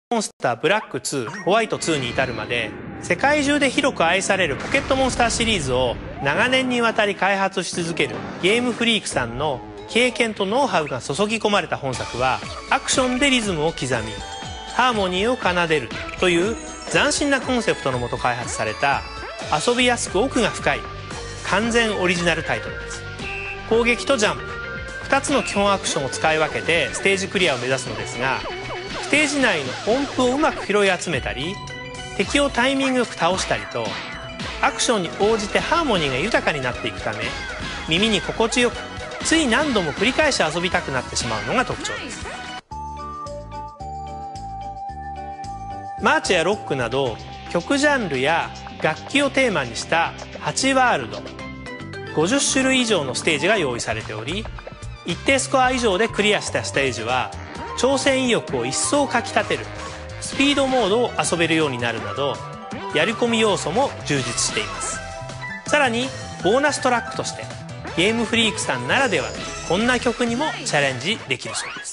モンスターブラック2、ホワイト2に至るまで、世界中で広く愛されるポケットモンスターシリーズを長年にわたり開発し続けるゲームフリークさんの経験とノウハウが注ぎ込まれた本作は、アクションでリズムを刻み、ハーモニーを奏でるという斬新なコンセプトのもと開発された、遊びやすく奥が深い完全オリジナルタイトルです。攻撃とジャンプ、2つの基本アクションを使い分けてステージクリアを目指すのですが、ステージ内の音符をうまく拾い集めたり、敵をタイミングよく倒したりと、アクションに応じてハーモニーが豊かになっていくため、耳に心地よく、つい何度も繰り返し遊びたくなってしまうのが特徴です。マーチやロックなど曲ジャンルや楽器をテーマにした8ワールド、50種類以上のステージが用意されており、一定スコア以上でクリアしたステージは挑戦意欲を一層かきたてるスピードモードを遊べるようになるなど、やり込み要素も充実しています。さらにボーナストラックとしてゲームフリークさんならではのこんな曲にもチャレンジできるそうです。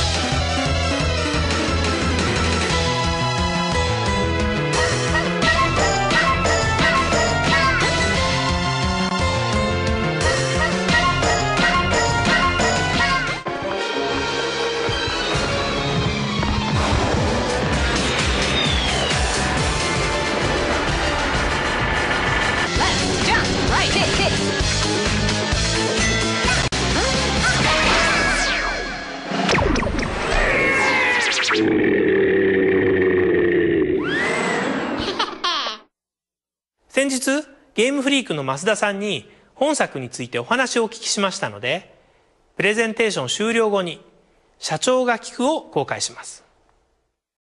先日ゲームフリークの増田さんに本作についてお話をお聞きしましたので、プレゼンテーション終了後に社長が聞くを公開します。